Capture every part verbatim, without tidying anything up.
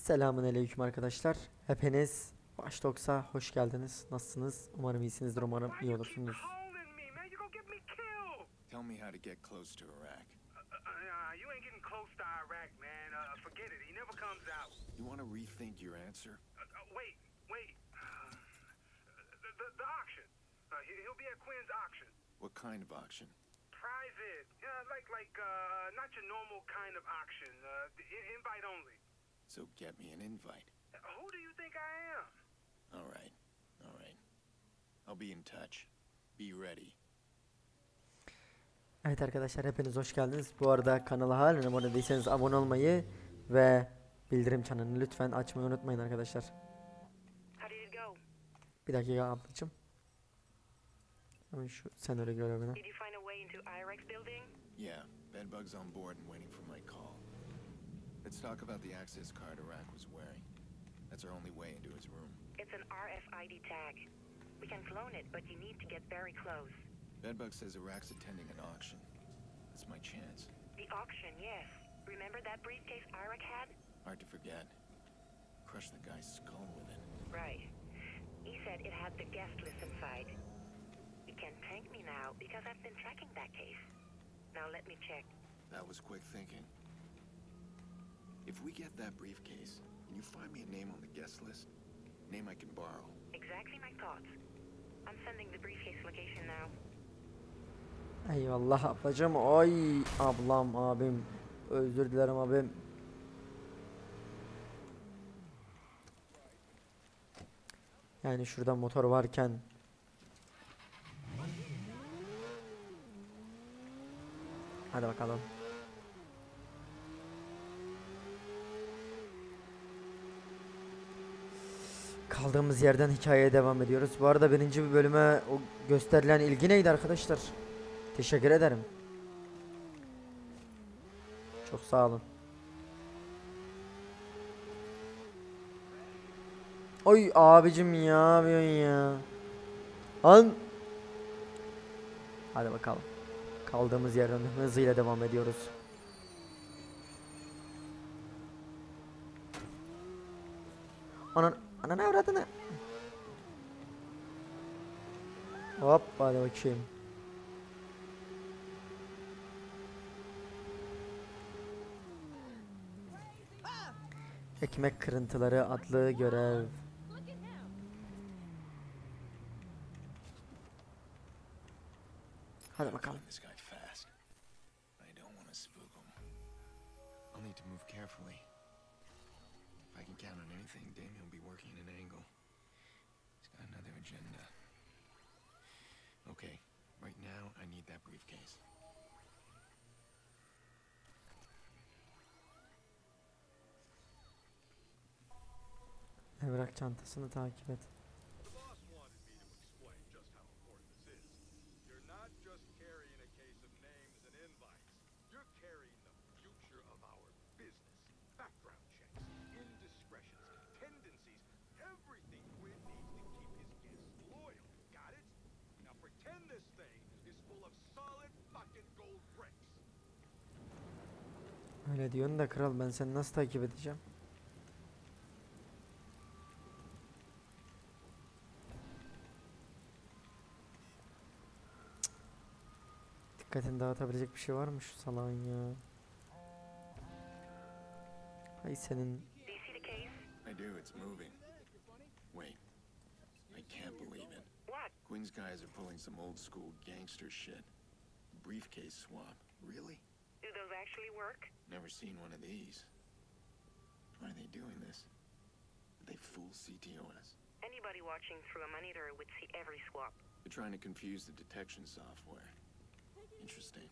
Selamünaleyküm arkadaşlar. Hepiniz Baştoksa hoş geldiniz. Nasılsınız? Umarım iyisinizdir. Umarım iyi olursunuz. Tell me how to get close to Iraq. Uh, you ain't getting close to Iraq, man. Uh, forget it. He never comes out. You want to rethink your answer? Uh, uh, wait, wait. the, the, the auction. Uh, he, he'll be at Quinn's auction. What kind of auction? Private. Yeah, like like uh, not your normal kind of auction. Uh, the in- invite only. So get me an invite. Uh, who do you think I am? All right, all right. I'll be in touch. Be ready. Evet arkadaşlar, hepiniz hoş geldiniz. Bu arada kanala halen abone değilseniz abone olmayı ve bildirim çanını lütfen açmayı unutmayın arkadaşlar. How did it go? Bir dakika ablacığım. Hemen şu senaryo görevine. Did you find a way into Iraq's building? Yeah, Bedbug's on board and waiting for my call. Let's talk about the access card Iraq was wearing. That's our only way into his room. It's an R F I D tag. We can clone it, but you need to get very close. Bedbug says Iraq's attending an auction. It's my chance. The auction, yes. Remember that briefcase Iraq had? Hard to forget. Crush the guy's skull with it. Right. He said it had the guest list inside. You can thank me now because I've been tracking that case. Now let me check. That was quick thinking. If we get that briefcase, can you find me a name on the guest list? Name I can borrow. Exactly my thoughts. I'm sending the briefcase location now. Eyvallah ablacığım. Ay ablam, abim. Özür dilerim abim. Yani şurada motor varken hadi bakalım. Kaldığımız yerden hikayeye devam ediyoruz. Bu arada birinci bir bölüme o gösterilen ilgi neydi arkadaşlar? Teşekkür ederim. Çok sağ olun. Oy abicim ya, yapıyorsun ya. Lan. Hadi bakalım. Kaldığımız yerden hızıyla devam ediyoruz. Anan, anan avradını. Hop hadi bakayım. Ekmek kırıntıları adlı görev. Hadi bakalım. This guy fast. I don't want to spook him. I'll need to move carefully. If I can count on anything, Damien will be working an angle. He's got another agenda. Okay, right now I need that briefcase. Evrak çantasını takip et. The boss wanted me to explain just how important this is. You're not just carrying a case of names and invites. You're carrying the future of our business. Background checks, indiscretions, tendencies, everything Quinn needs to keep his guests loyal. Got it? Now pretend this thing is full of solid fucking gold bricks. Öyle diyorsun da kral, ben seni nasıl takip edeceğim? Dikkatini dağıtabilecek bir şey var mı şu salağın ya? Ay senin. Do you see the case? I do, it's moving. Wait, I can't believe it. What? Quinn's guys are pulling some old school gangster shit. Briefcase swap. Really? Do those actually work? Never seen one of these. Why are they doing this? Did they fool C T O S? Anybody watching through a monitor would see every swap. They're trying to confuse the detection software. Interesting.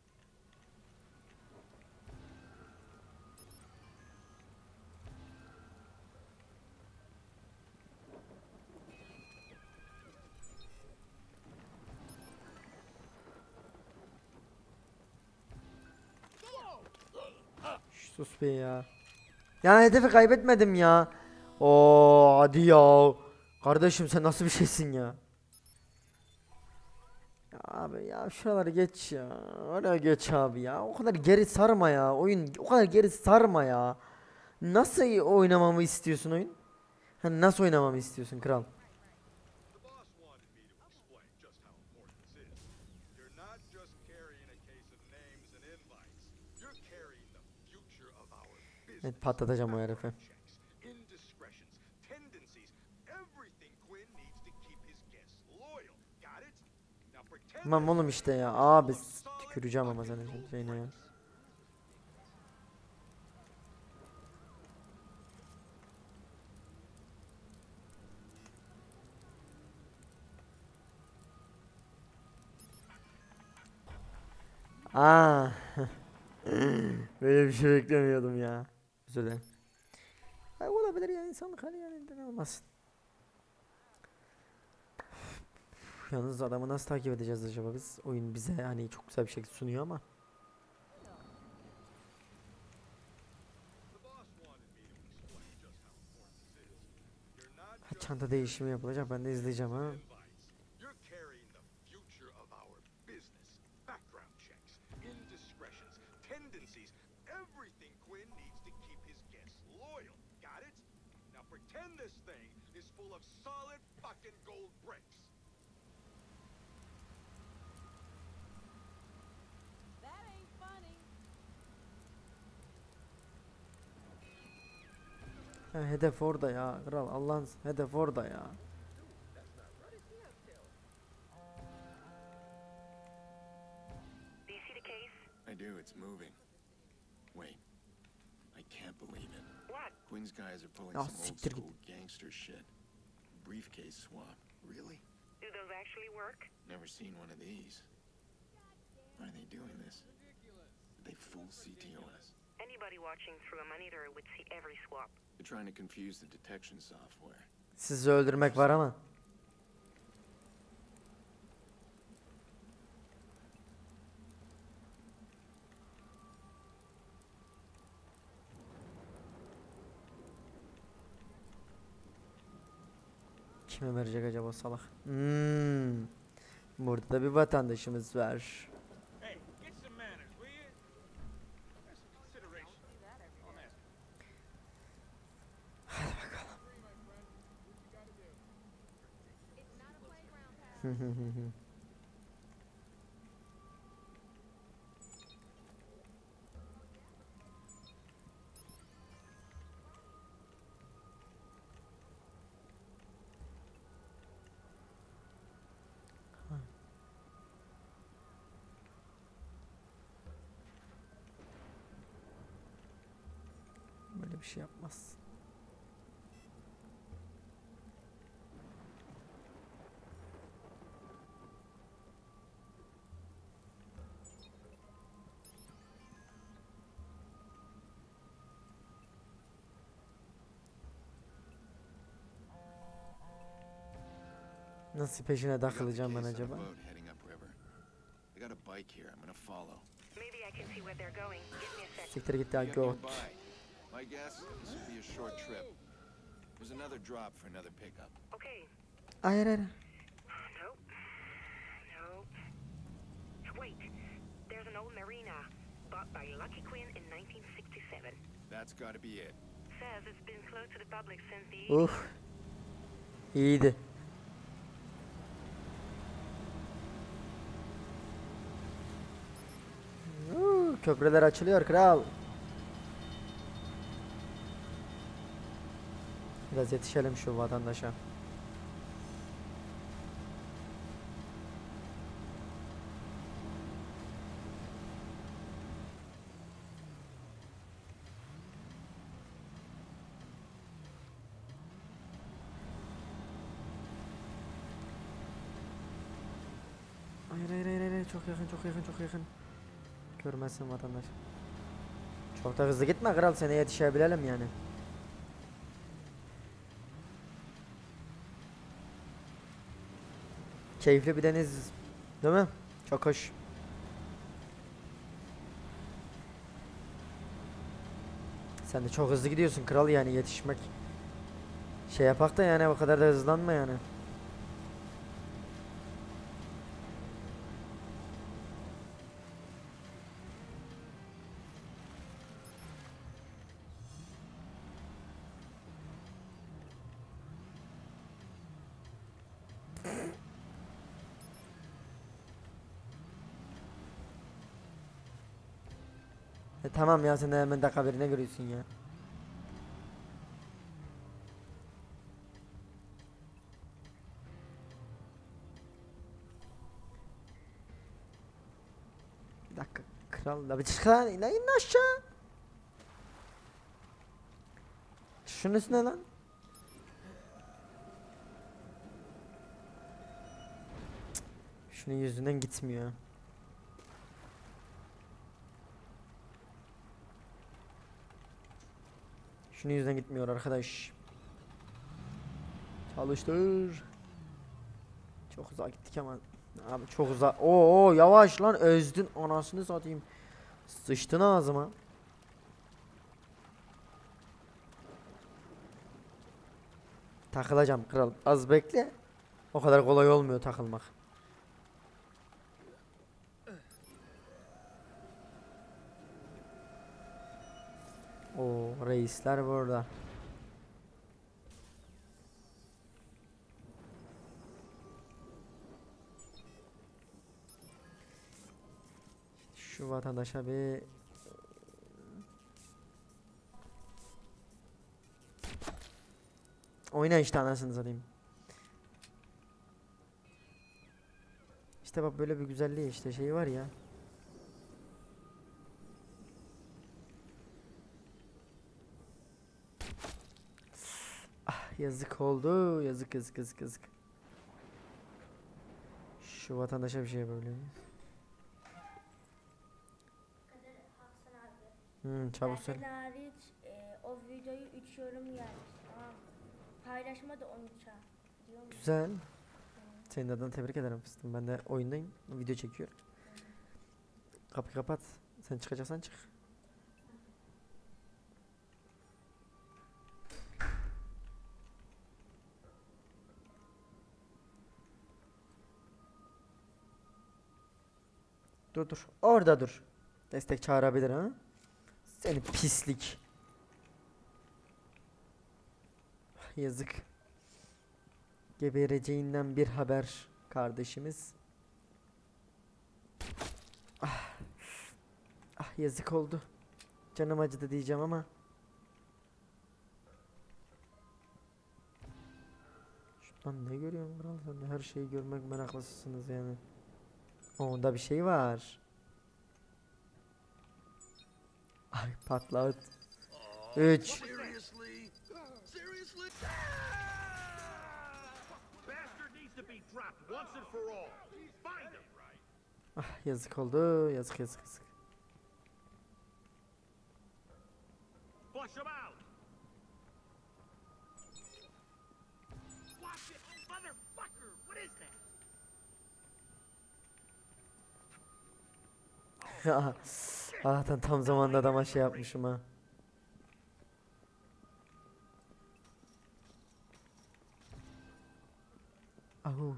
Şş, sus be ya. Ya hedefi kaybetmedim ya. Oo hadi ya. Kardeşim sen nasıl bir şeysin ya? Ya abi ya şuraları geç ya. Oraya geç abi ya. O kadar geri sarma ya. Oyun o kadar geri sarma ya. Nasıl oynamamı istiyorsun oyun? Hani nasıl oynamamı istiyorsun kral? The boss wanted me to explain just how important this is. You're not just carrying a case of names and invites. You're carrying the future of our business. Evet, patlatacağım o herifi. Checks, indiscretions, tendencies, everything Quinn needs to keep his guests loyal. Got it? Now pretend Tamam oğlum işte ya. Abi tüküreceğim ama senin şeyine ya. Aa. Böyle bir şey beklemiyordum ya. Özür dilerim. Ay, olabilir ya, insanlık hali yani, neden olmasın. Yalnız adamı nasıl takip edeceğiz acaba biz? Oyun bize hani çok güzel bir şekilde sunuyor ama. Ha, çanta değişimi yapılacak, ben de izleyeceğim ha. You're carrying the future of our business. Background checks, indiscretions, tendencies, everything Quinn needs to keep his guests loyal. Got it? Now pretend this thing is full of solid fucking gold bricks. That ain't funny. Ha, hedef orada ya kral, Allah'ın hedef orada ya. Do you see the case? I do, it's moving. Wait. I can't believe it. What? Quinn's guys are pulling Ah, some old siktir git. school gangster shit. Briefcase swap. Really? Do those actually work? Never seen one of these. Why are they doing this? Did they fool C T O us? Anybody watching through a monitor would see every swap. They're trying to confuse the detection software. Sizi öldürmek var ama. Kime verecek acaba salak? Hmm. Burada da bir vatandaşımız var. Hey, get some manners, will you? There's some consideration. Don't ask. It's not a playground, pal. Böyle bir şey yapmaz. Nasıl peşine We got the takılacağım ben case on a acaba? boat heading upriver. I got a bike here. I'm gonna follow. Maybe I can see where they're going. Give me a sec. Siktir git ya Get göt. nearby. My guess, this will be a short trip. There's another drop for another pickup. Okay. Hayır hayır. Nope. Nope. Wait. There's an old marina bought by Lucky Quinn in nineteen sixty-seven. That's gotta be it. Says it's been closed to the public since the eighties. Uf. İyiydi. Uuu, köprüler açılıyor kral. Biraz yetişelim şu vatandaşa. Hayır hayır hayır hayır, çok yakın çok yakın çok yakın. Görmezsin vatandaş. Çok da hızlı gitme kral, seni yetişebilelim yani. Keyifli bir deniz, değil mi? Çok hoş. Sen de çok hızlı gidiyorsun kral, yani yetişmek. Şey yapak da yani, o kadar da hızlanma yani. Tamam ya, sen de hemen dakika birine görüyorsun ya. Bir dakika kral da bir çık lan, in in aşağı. Şunun üstüne lan. Cık, şunun yüzünden gitmiyor. Şunun yüzünden gitmiyor arkadaş. Çalıştır. Çok uzağa gittik ama. Abi çok uzak. Oo yavaş lan, özdün anasını satayım. Sıçtın ağzıma. Takılacağım kral. Az bekle. O kadar kolay olmuyor takılmak. Oo reisler burada. Şu vatandaşa bir oyna işte, anasını satayım. İşte bak böyle bir güzelliği, işte şey var ya. Ah yazık oldu, yazık yazık yazık yazık. Şu vatandaşa bir şey böyle. Hmm, çabuk söyle. Benden hariç e, o videoyu üç yorum gelmiş. Tamam mı? Paylaşma da on üçe. Diyor musun? Güzel. Senin adına tebrik ederim fıstığım. Ben de oyundayım. Video çekiyorum. Kapıyı kapat. Sen çıkacaksan çık. Dur dur. Orada dur. Destek çağırabilir ha. Seni pislik. Yazık. Gebereceğinden bir haber kardeşimiz. Ah. Ah yazık oldu. Canım acıdı diyeceğim ama. Şuradan ne görüyorsun kral sen? Her şeyi görmek meraklısınız yani. Onda bir şey var. Ay patlat. üç. Seriously? Seriously? Bastard needs to be dropped once and for all. Find him. Ah yazık oldu. Yazık yazık yazık. Flush him out. Watch it, motherfucker. What is that? Allah'tan tam zamanda adama şey yapmışım ha. Ahu.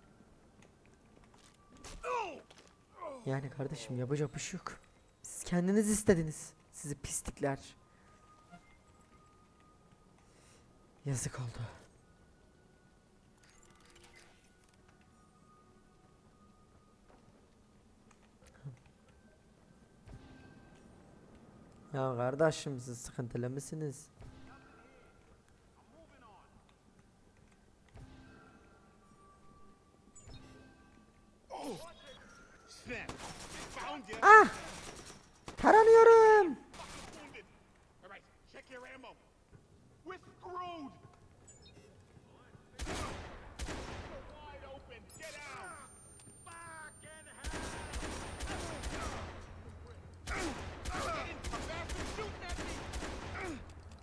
Yani kardeşim yapacak bir şey yok. Siz kendiniz istediniz. Sizi pislikler. Yazık oldu. Ya kardeşim siz sıkıntılı mısınız? Ah! Taranıyorum. Alright, check your ammo. We're screwed. Wide open. Get out. Fucking hell. Bastard shooting at me.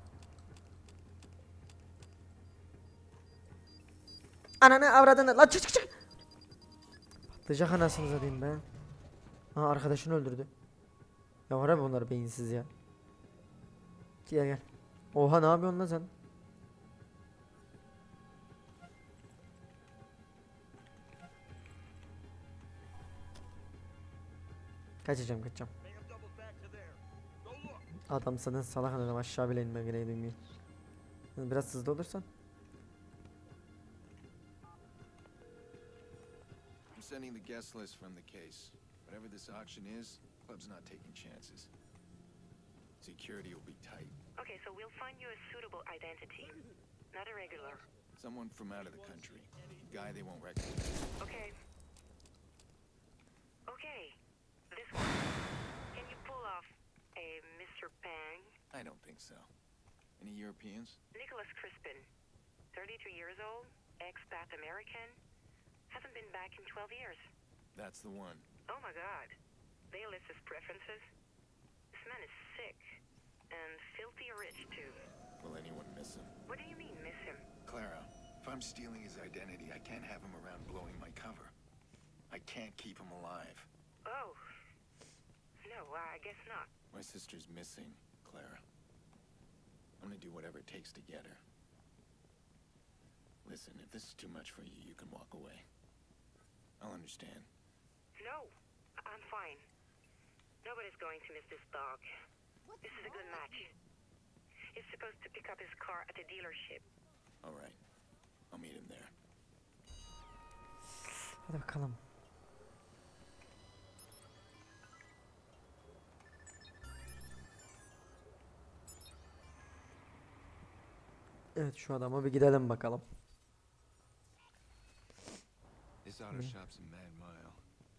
Ananı avradını. Lan çık çık çık. Patlayacak anasını satayım be. Aha arkadaşını öldürdü. Ya var abi bunlar beyinsiz ya. Gel gel. Oha ne yapıyorsun lan sen? Kaçacağım kaçacağım. Make him double back to there. Go look. Adam sana salak adam aşağı bile inme gereği. Biraz hızlı olursan. I'm sending the guest list from the case. Whatever this auction is, club's not taking chances. security will be tight. Okay, so we'll find you a suitable identity. Not a regular. Someone from out of the country. Guy they won't recognize. Okay. Okay. This one. Can you pull off a Mister Pang? I don't think so. Any Europeans? Nicholas Crispin. thirty-two years old. Expat American. Hasn't been back in twelve years. That's the one. Oh my god. They list his preferences. This man is sick. And filthy rich, too. Will anyone miss him? What do you mean, miss him? Clara, if I'm stealing his identity, I can't have him around blowing my cover. I can't keep him alive. Oh. No, I guess not. My sister's missing, Clara. I'm gonna do whatever it takes to get her. Listen, if this is too much for you, you can walk away. I'll understand. No, I'm fine. Nobody's going to miss this dog. This is a good match. He's supposed to pick up his car at the dealership. All right. I'll meet him there. Hadi bakalım. Evet, şu adama bir gidelim bakalım. This auto shop's a mad mile.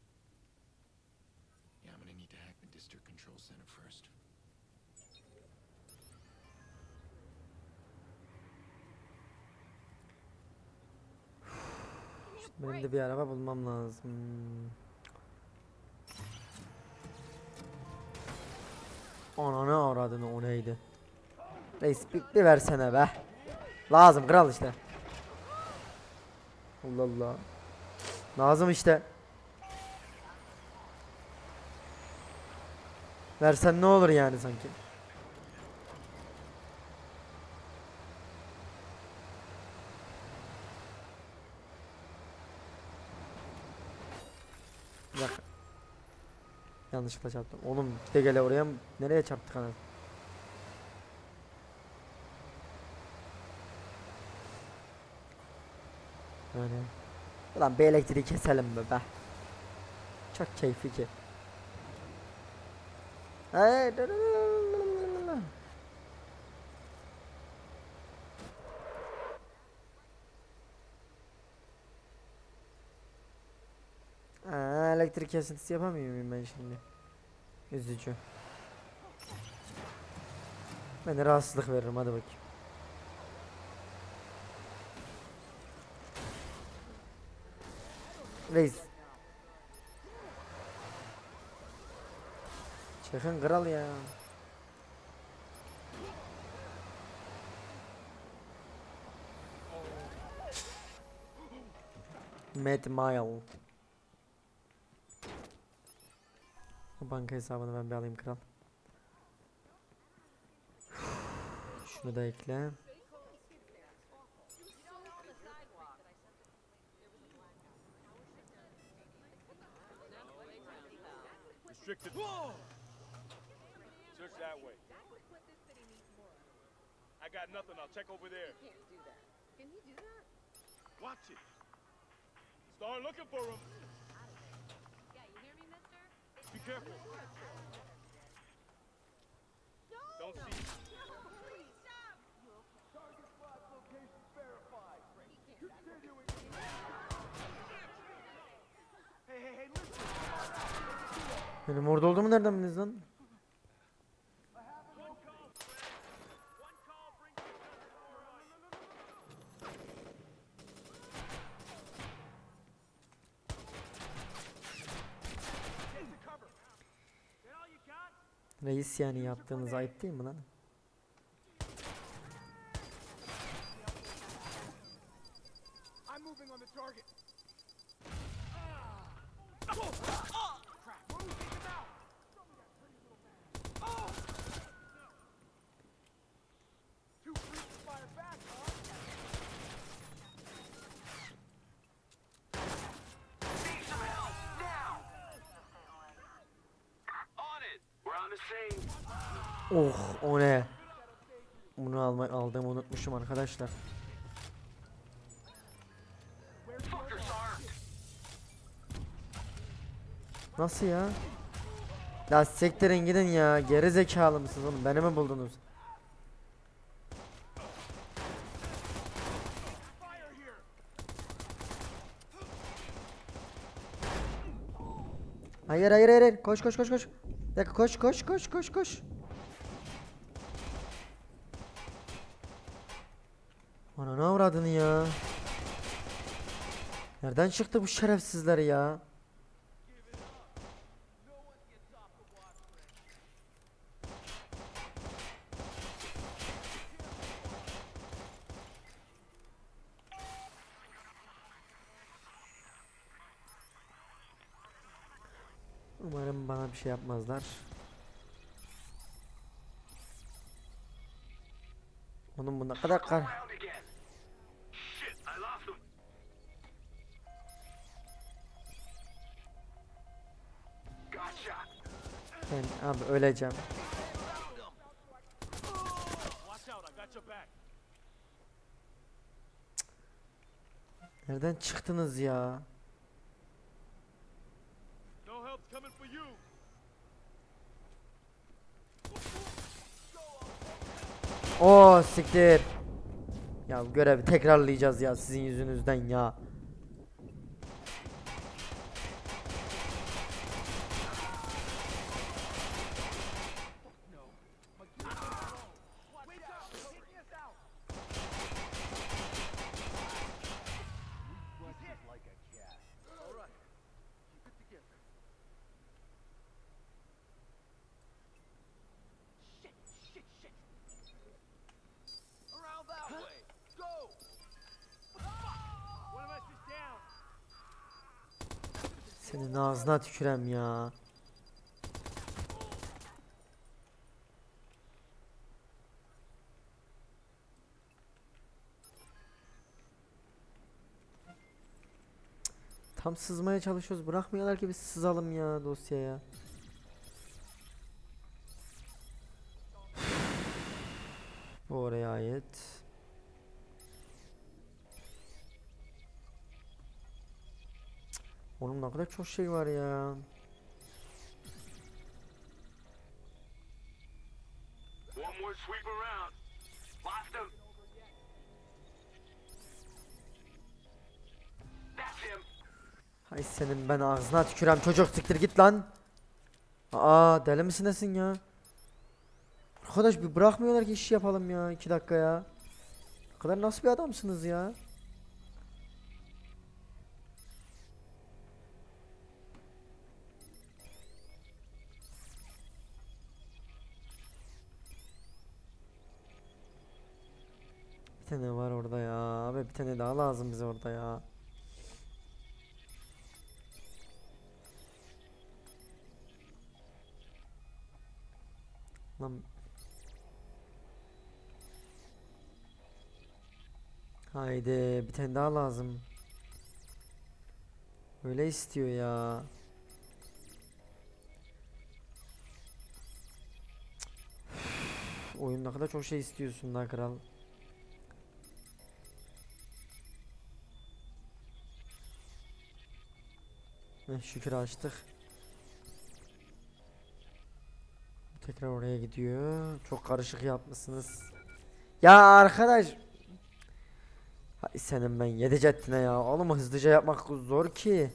Yeah, I'm gonna need to hack the district control center first. Benim de bir araba bulmam lazım. Ananı avradını, o neydi? Reis bir, bir versene be. Lazım kral işte. Allah Allah. Lazım işte. Versen ne olur yani sanki. Bir dakika. Yanlışlıkla çarptım. Oğlum bir de gele oraya mı? Nereye çarptık anasını? Öyle. Ulan bir elektriği keselim be be. Çok keyifli ki. Hey, Aa, elektrik kesintisi yapamıyor muyum ben şimdi? Üzücü. Ben de rahatsızlık veririm, hadi bakayım. Reis. Çıkın kral ya. Mad Mile. Bu banka hesabını ben bir alayım kral. Şunu da ekle. Restricted. Search that way. I got nothing. I'll check over there. Can't do that. Can he do that? Watch it. Start looking for him. Yeah, you hear me, mister? Be careful. Don't see. Please stop! Hey, hey, hey, listen. Benim orada olduğumu nereden bildiniz lan? Reis, yani yaptığınız ayıp değil mi lan? I'm moving on the target. Oh, o ne? Bunu almak aldığımı unutmuşum arkadaşlar. Nasıl ya? Ya siktirin gidin ya. Geri zekalı mısınız oğlum? Beni mi buldunuz? Hayır hayır hayır. hayır. Koş koş koş koş. Bir dakika koş koş koş koş koş. Ana ne avradını ya? Nereden çıktı bu şerefsizler ya? Umarım bana bir şey yapmazlar. Onun bu ne kadar kar. Around again. Shit, I lost him. Gotcha. Ben abi öleceğim. Watch out, I got your back. Nereden çıktınız ya? No help coming for you. Oo siktir. Ya bu görevi tekrarlayacağız ya sizin yüzünüzden ya. Around that way. Go. One of us is down. Senin ağzına tükürem ya. Tam sızmaya çalışıyoruz. Bırakmıyorlar ki biz sızalım ya dosyaya. Bu oraya ait. Oğlum ne kadar çok şey var ya. One more sweep around. Lost him. That's him. Hay senin ben ağzına tükürem çocuk siktir git lan. Aa deli misin nesin ya? Arkadaş bir bırakmıyorlar ki iş yapalım ya iki dakika ya. Ne kadar nasıl bir adamsınız ya? Bir tane var orada ya. Abi bir tane daha lazım bize orada ya. Lan. Haydi bir tane daha lazım. Öyle istiyor ya. Üf, oyun ne kadar çok şey istiyorsun lan kral. Heh, şükür açtık. Tekrar oraya gidiyor. Çok karışık yapmışsınız. Ya arkadaş. Hay senin ben yedi ceddine ya. Oğlum hızlıca yapmak zor ki.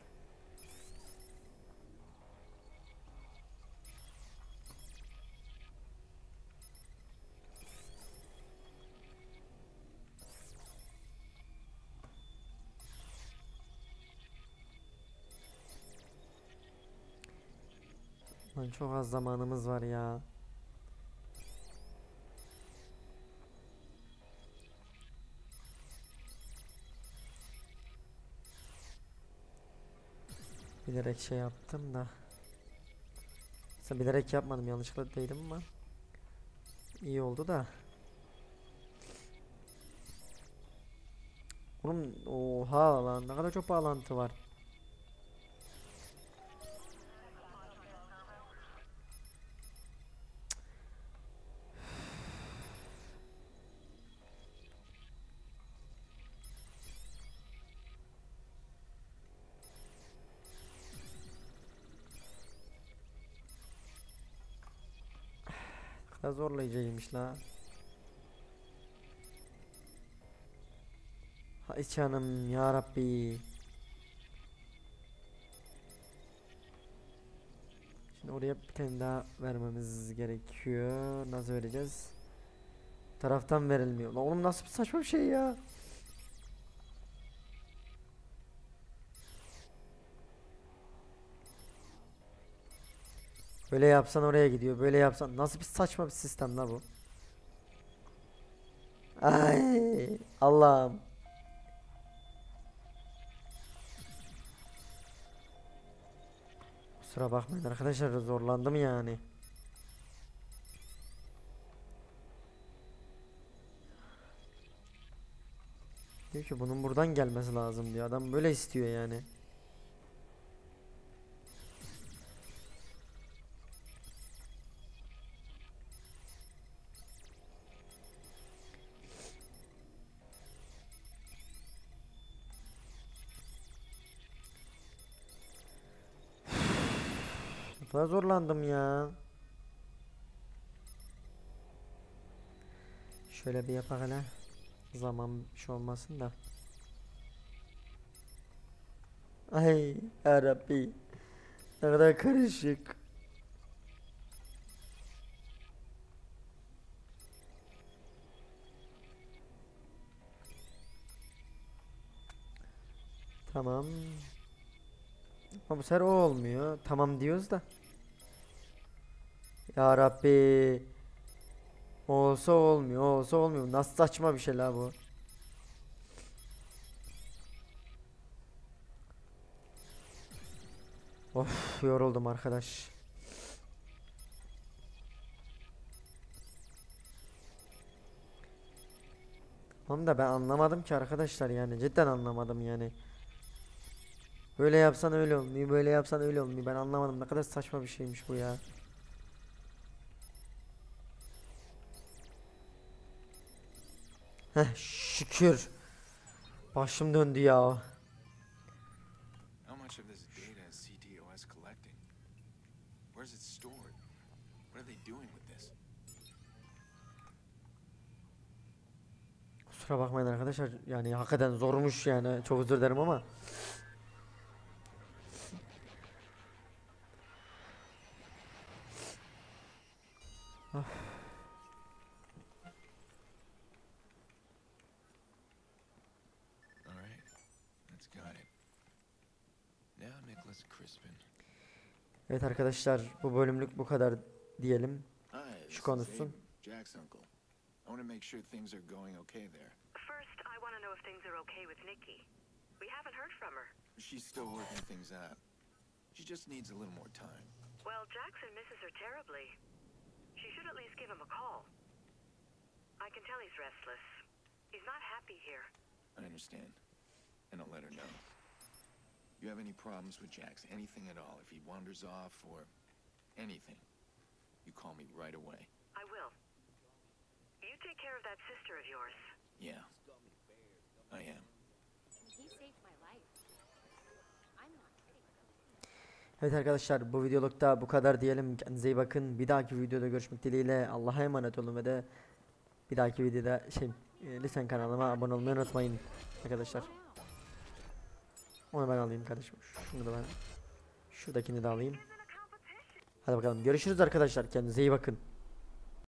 Lan çok az zamanımız var ya. Bilerek şey yaptım da. Sen bilerek yapmadım yanlışlıkla değilim ama. İyi oldu da. Oğlum oha lan ne kadar çok bağlantı var. Ya zorlayıcıymış la. Hay canım ya Rabbi. Şimdi oraya bir tane daha vermemiz gerekiyor. Nasıl vereceğiz? Taraftan verilmiyor. Lan oğlum nasıl bir saçma bir şey ya. Böyle yapsan oraya gidiyor. Böyle yapsan nasıl bir saçma bir sistem la bu. Ay Allah'ım. Kusura bakmayın arkadaşlar, zorlandım yani. Diyor ki bunun buradan gelmesi lazım diyor. Adam böyle istiyor yani. Ne kadar zorlandım ya. Şöyle bir yapak hele. Zaman bir şey olmasın da. Ay yarabbi. Ne kadar karışık. Tamam. Ama bu sefer o olmuyor. Tamam diyoruz da. Ya Rabbi. Olsa olmuyor, olsa olmuyor. Nasıl saçma bir şey la bu. Of yoruldum arkadaş. Onu da ben anlamadım ki arkadaşlar, yani cidden anlamadım yani. Böyle yapsan öyle olmuyor, böyle yapsan öyle olmuyor. Ben anlamadım, ne kadar saçma bir şeymiş bu ya. Heh şükür. Başım döndü ya. How much of this data is C T O S collecting? Where's it stored? What are they doing with this? Kusura bakmayın arkadaşlar, yani hakikaten zormuş yani, çok özür dilerim ama. Ah. All right, that's got it. Now Nicholas Crispin. Evet arkadaşlar, bu bölümlük bu kadar diyelim. Hi, this Şu is konuşsun. Abe, Jack's uncle. I want to make sure things are going okay there. First, I want to know if things are okay with Nikki. We haven't heard from her. She's still working things out. She just needs a little more time. Well, Jackson misses her terribly. She should at least give him a call. I can tell he's restless. He's not happy here. I understand, and I'll let her know. You have any problems with Jax, anything at all, if he wanders off or anything, you call me right away. I will. You take care of that sister of yours. Yeah, I am. He saved my life. I'm not kidding. Evet arkadaşlar, bu videolukta bu kadar diyelim. Kendinize iyi bakın. Bir dahaki videoda görüşmek dileğiyle. Allah'a emanet olun ve de bir dahaki videoda şey e, lütfen kanalıma abone olmayı unutmayın arkadaşlar. Onu ben alayım kardeşim. Şunu da ben. Şuradakini de alayım. Hadi bakalım, görüşürüz arkadaşlar. Kendinize iyi bakın.